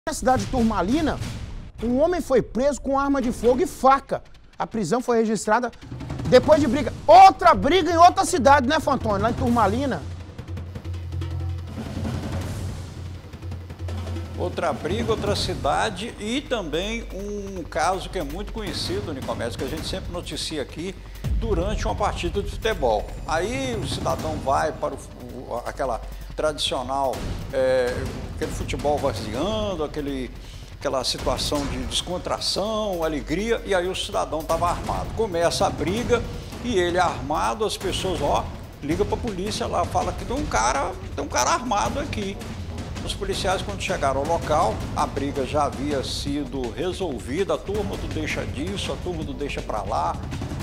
Na cidade de Turmalina, um homem foi preso com arma de fogo e faca. A prisão foi registrada depois de briga. Outra briga em outra cidade, né, Fantônio? Lá em Turmalina. Outra briga, outra cidade e também um caso que é muito conhecido, Nicomedes, que a gente sempre noticia aqui durante uma partida de futebol. Aí o cidadão vai para aquela tradicional, aquele futebol vaziando, aquela situação de descontração, alegria, e aí o cidadão estava armado. Começa a briga e ele armado, as pessoas, liga para a polícia lá, fala que tem um cara armado aqui. Os policiais, quando chegaram ao local, a briga já havia sido resolvida, a turma do deixa disso, a turma do deixa para lá,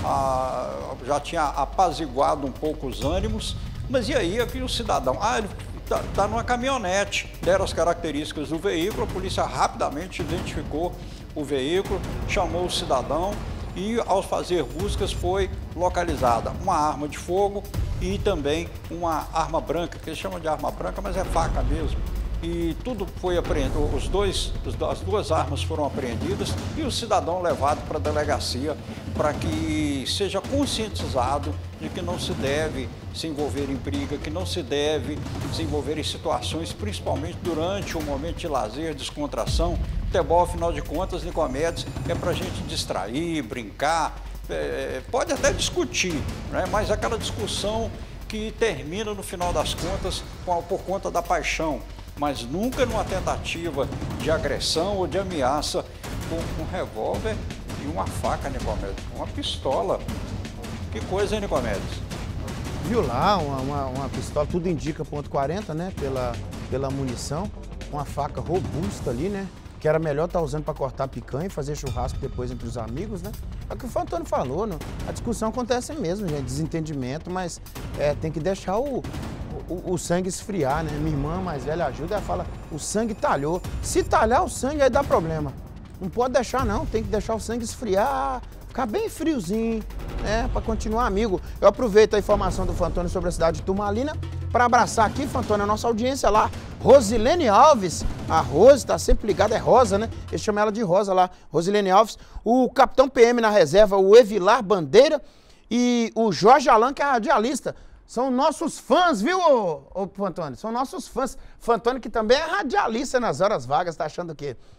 já tinha apaziguado um pouco os ânimos, mas e aí aqui o cidadão, ele está numa caminhonete, deram as características do veículo, a polícia rapidamente identificou o veículo, chamou o cidadão e ao fazer buscas foi localizada uma arma de fogo e também uma arma branca, que eles chamam de arma branca, mas é faca mesmo. E tudo foi apreendido, as duas armas foram apreendidas e o cidadão levado para a delegacia para que seja conscientizado de que não se deve se envolver em briga, que não se deve se envolver em situações, principalmente durante um momento de lazer, descontração. Futebol, afinal de contas, Nicomedes, é para a gente distrair, brincar, pode até discutir, né? Mas aquela discussão que termina no final das contas por conta da paixão, mas nunca numa tentativa de agressão ou de ameaça com um revólver e uma faca, Nicomedes, uma pistola. Que coisa, hein, Nicomedes? Viu lá, uma pistola, tudo indica .40, né, pela munição, uma faca robusta ali, né, que era melhor estar usando para cortar picanha e fazer churrasco depois entre os amigos, né. É o que o Fantônio falou, né? A discussão acontece mesmo, gente, desentendimento, mas tem que deixar o sangue esfriar, né? Minha irmã mais velha ajuda, ela fala, o sangue talhou. Se talhar o sangue, aí dá problema. Não pode deixar não, tem que deixar o sangue esfriar, ficar bem friozinho, né? Para continuar amigo. Eu aproveito a informação do Fantônio sobre a cidade de Turmalina para abraçar aqui, Fantônio, a nossa audiência lá. Rosilene Alves, a Rose tá sempre ligada, é Rosa, né? Eu chamo ela de Rosa lá, Rosilene Alves. O capitão PM na reserva, o Evilar Bandeira e o Jorge Alan, que é radialista. São nossos fãs, viu, ô Fantônio? São nossos fãs. Fantônio que também é radialista nas horas vagas, tá achando o quê?